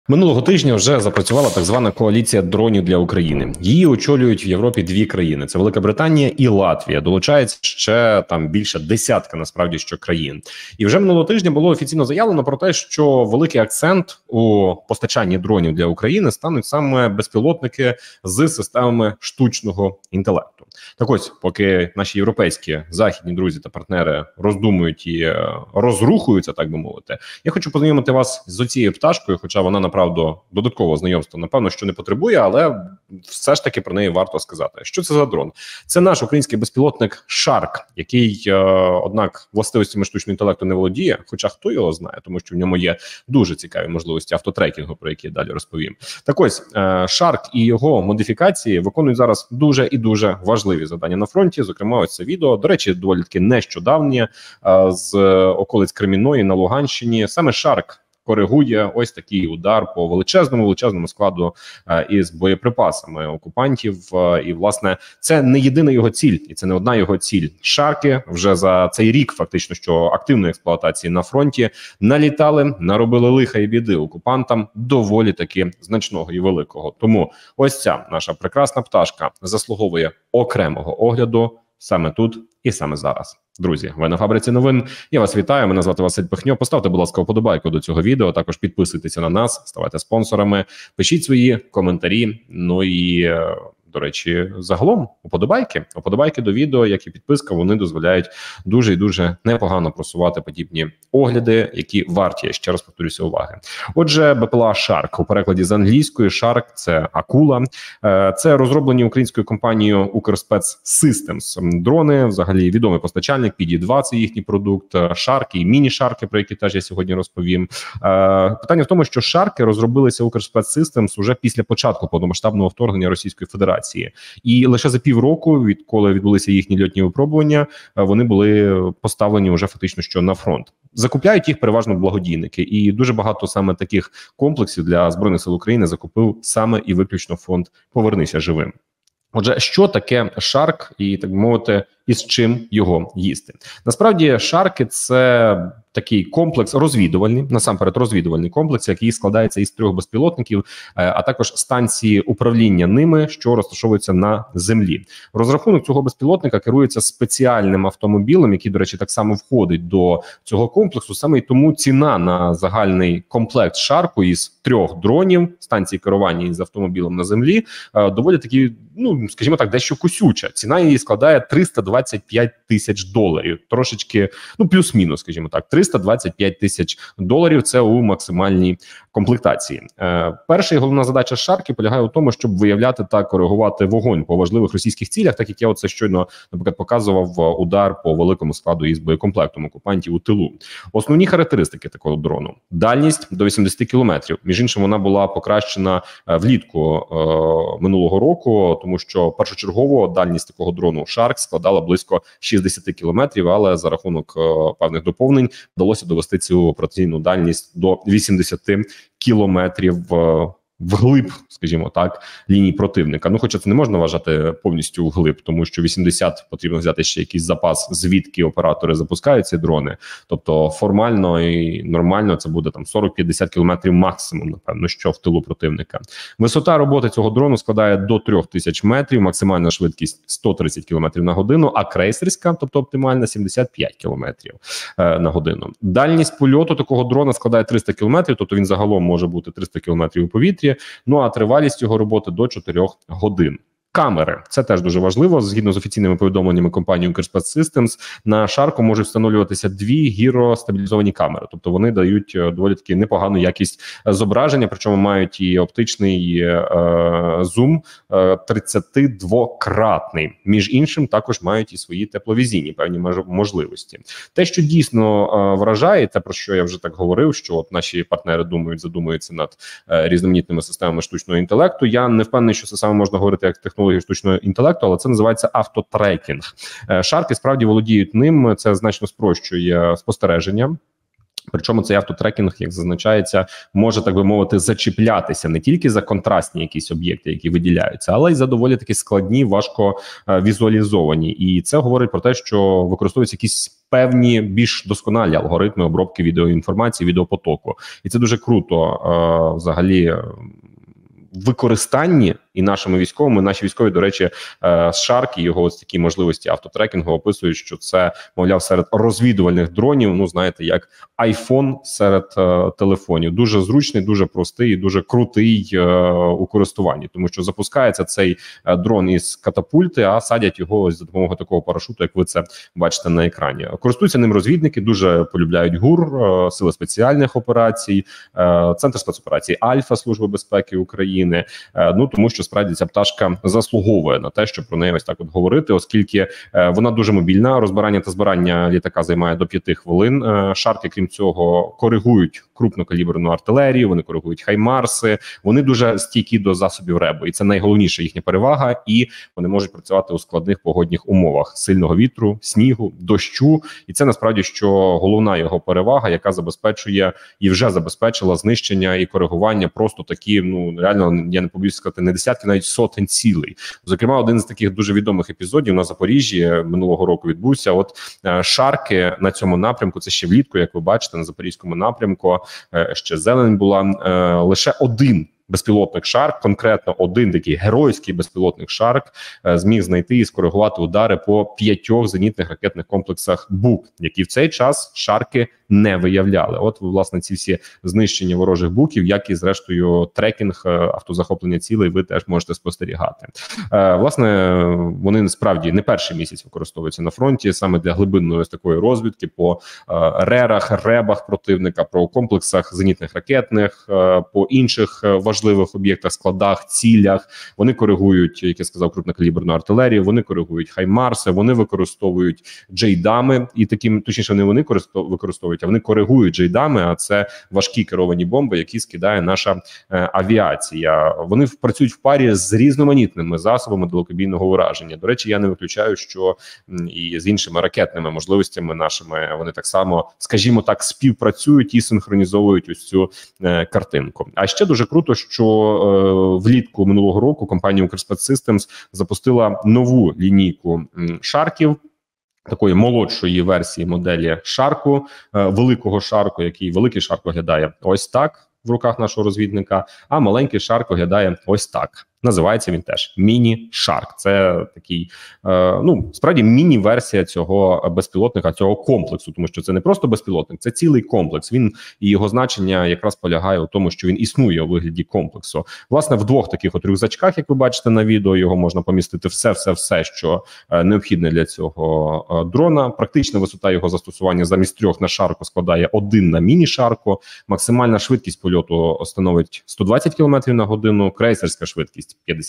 Минулого тижня вже запрацювала так звана коаліція дронів для України. Її очолюють в Європі дві країни: це Велика Британія і Латвія. Долучається ще там більше десятка, насправді, що країн. І вже минулого тижня було офіційно заявлено про те, що великий акцент у постачанні дронів для України стануть саме безпілотники з системами штучного інтелекту. Так ось, поки наші європейські західні друзі та партнери роздумують і розрухуються, так би мовити, я хочу познайомити вас з оцією пташкою, хоча вона, направду, додаткового знайомства, напевно, що не потребує, але все ж таки про неї варто сказати. Що це за дрон? Це наш український безпілотник Shark, який, однак, властивостями штучного інтелекту не володіє, хоча хто його знає, тому що в ньому є дуже цікаві можливості автотрекінгу, про які я далі розповім. Так ось, Shark і його модифікації виконують зараз дуже і дуже важливі завдання на фронті. Зокрема, ось це відео, до речі, доволі таки нещодавнє, з околиць Кремінної на Луганщині. Саме Shark коригує ось такий удар по величезному складу із боєприпасами окупантів. І, власне, це не єдина його ціль, і це не одна його ціль. Шарки вже за цей рік, фактично, що активної експлуатації на фронті, налітали, наробили лиха і біди окупантам доволі таки значного і великого. Тому ось ця наша прекрасна пташка заслуговує окремого огляду саме тут і саме зараз. Друзі, ви на Фабриці новин. Я вас вітаю. Мене звати Василь Пихньо. Поставте, будь ласка, вподобайку до цього відео. Також підписуйтеся на нас, ставайте спонсорами, пишіть свої коментарі. Ну і, до речі, загалом уподобайки до відео, як і підписка, вони дозволяють дуже і дуже непогано просувати подібні огляди, які варті, я ще раз повторюся, уваги. Отже, БПЛА Shark, у перекладі з англійської Shark – це акула. Це розроблені українською компанією Укрспецсистемс дрони, взагалі відомий постачальник, PD-2 – це їхній продукт, Шарки і міні-шарки, про які теж я сьогодні розповім. Питання в тому, що Шарки розробилися Укрспецсистемс уже після початку повномасштабного вторгнення Російської Федерації. І лише за півроку, відколи відбулися їхні льотні випробування, вони були поставлені вже фактично що на фронт. Закупляють їх переважно благодійники, і дуже багато саме таких комплексів для Збройних сил України закупив саме і виключно фонд «Повернися живим». Отже, що таке Shark і, так би мовити, і з чим його їсти? Насправді, Шарки – це такий комплекс розвідувальний, насамперед розвідувальний комплекс, який складається із 3 безпілотників, а також станції управління ними, що розташовуються на землі. Розрахунок цього безпілотника керується спеціальним автомобілем, який, до речі, так само входить до цього комплексу. Саме і тому ціна на загальний комплект Шарку із 3 дронів, станції керування із автомобілем на землі, доволі таки, ну, скажімо так, дещо кусюча. Ціна її складає $325 тисяч. Трошечки, ну, плюс-мінус, скажімо так, $325 тисяч – це у максимальній комплектації. Перша і головна задача Шарки полягає у тому, щоб виявляти та коригувати вогонь по важливих російських цілях, так як я оце щойно, наприклад, показував удар по великому складу із боєкомплектом окупантів у тилу. Основні характеристики такого дрону: дальність до 80 кілометрів. Між іншим, вона була покращена влітку минулого року, тому що першочергово дальність такого дрону Shark складала близько 60 кілометрів, але за рахунок певних доповнень вдалося довести цю операційну дальність до 80 кілометрів вглиб, скажімо так, ліній противника. Ну, хоча це не можна вважати повністю вглиб, тому що 80 потрібно взяти ще якийсь запас, звідки оператори запускають ці дрони. Тобто формально і нормально це буде там 40-50 кілометрів максимум, напевно, що в тилу противника. Висота роботи цього дрону складає до 3000 метрів, максимальна швидкість 130 кілометрів на годину, а крейсерська, тобто оптимальна, 75 кілометрів на годину. Дальність польоту такого дрона складає 300 кілометрів, тобто він загалом може бути 300 кілометрів у повітрі. Ну а тривалість його роботи до 4 годин. Камери – це теж дуже важливо. Згідно з офіційними повідомленнями компанії Укрспецсистемс, на Шарку можуть встановлюватися 2 гіростабілізовані камери. Тобто вони дають доволі таки непогану якість зображення, причому мають і оптичний зум 32-кратний. Між іншим, також мають і свої тепловізійні певні можливості. Те, що дійсно вражає, те, про що я вже так говорив, що от наші партнери задумуються над різноманітними системами штучного інтелекту. Я не впевнений, що це саме можна говорити як технологію штучного інтелекту, але це називається автотрекінг. Шарки справді володіють ним, це значно спрощує спостереження. Причому цей автотрекінг, як зазначається, може, так би мовити, зачіплятися не тільки за контрастні якісь об'єкти, які виділяються, але й за доволі таки складні, важко візуалізовані. І це говорить про те, що використовуються якісь певні більш досконалі алгоритми обробки відеоінформації, відеопотоку. І це дуже круто взагалі в використанні і нашими військовими. Наші військові, до речі, Shark і його ось такі можливості автотрекінгу описують, що це, мовляв, серед розвідувальних дронів, ну, знаєте, як iPhone серед телефонів. Дуже зручний, дуже простий і дуже крутий у користуванні, тому що запускається цей дрон із катапульти, а садять його ось за допомогою такого парашуту, як ви це бачите на екрані. Користуються ним розвідники, дуже полюбляють ГУР, Сили спеціальних операцій, Центр спецоперацій Альфа Служби безпеки України, ну, тому що справді ця пташка заслуговує на те, щоб про неї ось так от говорити, оскільки вона дуже мобільна. Розбирання та збирання літака займає до 5 хвилин. Шарки, крім цього, коригують крупнокаліберну артилерію, вони коригують хаймарси, вони дуже стійкі до засобів РЕБу. І це найголовніша їхня перевага, і вони можуть працювати у складних погодних умовах: сильного вітру, снігу, дощу. І це насправді, що головна його перевага, яка забезпечує і вже забезпечила знищення і коригування просто такі, ну, реально, я не побоюсь сказати, не десятки, навіть сотень цілей. Зокрема, один з таких дуже відомих епізодів на Запоріжжі минулого року відбувся. От шарки на цьому напрямку, це ще влітку, як ви бачите, на Запорізькому напрямку, ще зелень була, лише один безпілотник Шарк, конкретно один такий геройський безпілотник Шарк, зміг знайти і скоригувати удари по 5 зенітних ракетних комплексах БУК, які в цей час Шарки не виявляли. От, власне, ці всі знищення ворожих буків, як і, зрештою, трекінг, автозахоплення цілей, ви теж можете спостерігати. Власне, вони насправді не перший місяць використовуються на фронті, саме для глибинної ось такої розвідки по рерах, ребах противника, про комплексах зенітних ракетних, по інших важливих об'єктах, складах, цілях. Вони коригують, як я сказав, крупнокаліберну артилерію, вони коригують хаймарси, вони використовують джейдами, і таким, точніше, не вони використовують, а вони коригують джейдами, а це важкі керовані бомби, які скидає наша авіація. Вони працюють в парі з різноманітними засобами далекобійного ураження. До речі, я не виключаю, що і з іншими ракетними можливостями нашими вони так само, скажімо так, співпрацюють і синхронізовують ось цю картинку. А ще дуже круто, що влітку минулого року компанія Укрспецсистемс запустила нову лінійку шарків, такої молодшої версії моделі Шарку, великого Шарку, який великий Шарк виглядає ось так в руках нашого розвідника, а маленький Шарк виглядає ось так. Називається він теж міні-Шарк. Це такий, ну, справді, міні-версія цього безпілотника, цього комплексу, тому що це не просто безпілотник, це цілий комплекс. Він і його значення якраз полягає у тому, що він існує у вигляді комплексу. Власне, в двох таких от рюкзачках, як ви бачите на відео, його можна помістити все, що необхідне для цього дрона. Практична висота його застосування замість 3 на Шарку складає 1 на міні-Шарку. Максимальна швидкість польоту становить 120 км на годину, крейсерська швидкість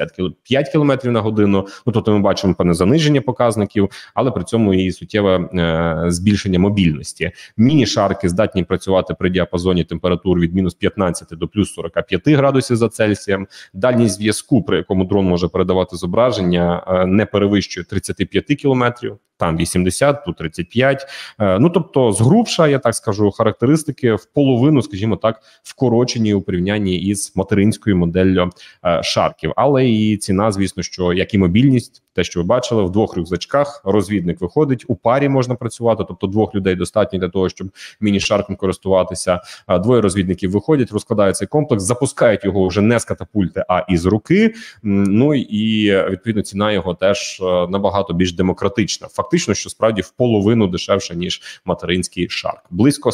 55 км на годину. Ну, тобто ми бачимо певне заниження показників, але при цьому і суттєве збільшення мобільності. Міні-шарки здатні працювати при діапазоні температур від мінус 15 до плюс 45 градусів за Цельсієм. Дальність зв'язку, при якому дрон може передавати зображення, не перевищує 35 кілометрів. Там 80, тут 35. Ну, тобто, згрубша, я так скажу, характеристики в половину, скажімо так, вкорочені у порівнянні із материнською моделлю Шарків. Але і ціна, звісно, що, як і мобільність, те, що ви бачили, в 2 рюкзачках розвідник виходить, у парі можна працювати, тобто 2 людей достатньо для того, щоб міні-шарком користуватися. 2 розвідників виходять, розкладають цей комплекс, запускають його вже не з катапульти, а із руки. Ну і, відповідно, ціна його теж набагато більш демократична. Фактично, що справді в половину дешевше, ніж материнський Шарк. Близько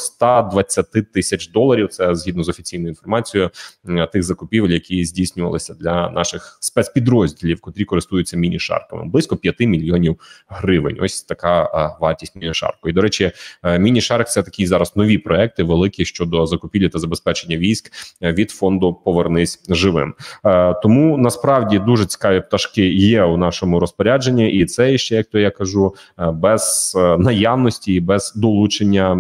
120 тисяч доларів, це згідно з офіційною інформацією, тих закупівель, які здійснювалися для наших спецпідрозділів, котрі користуються міні-шарками. Близько 5 мільйонів гривень. Ось така вартість міні-шарку. І, до речі, міні-шарк – це такі зараз нові проекти, великі щодо закупівлі та забезпечення військ від фонду «Повернись живим». Тому, насправді, дуже цікаві пташки є у нашому розпорядженні, і це ще, як то я кажу, без наявності і без долучення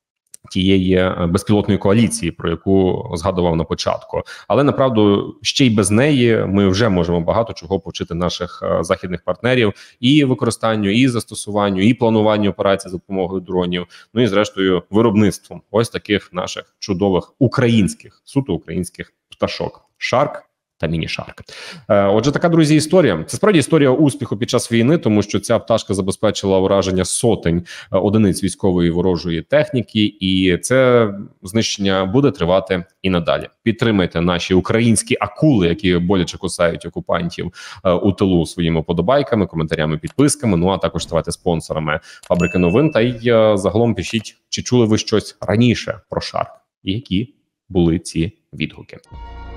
тієї безпілотної коаліції, про яку згадував на початку. Але, направду, ще й без неї ми вже можемо багато чого повчити наших західних партнерів і використанню, і застосуванню, і плануванню операцій за допомогою дронів, ну і, зрештою, виробництвом ось таких наших чудових українських, суто українських пташок. Шарк та міні-шарк. Отже, така, друзі, історія. Це справді історія успіху під час війни, тому що ця пташка забезпечила ураження сотень одиниць військової ворожої техніки, і це знищення буде тривати і надалі. Підтримайте наші українські акули, які боляче кусають окупантів у тилу своїми подобайками, коментарями, підписками. Ну а також ставайте спонсорами фабрики новин. Та й загалом пишіть, чи чули ви щось раніше про шарк, і які були ці відгуки.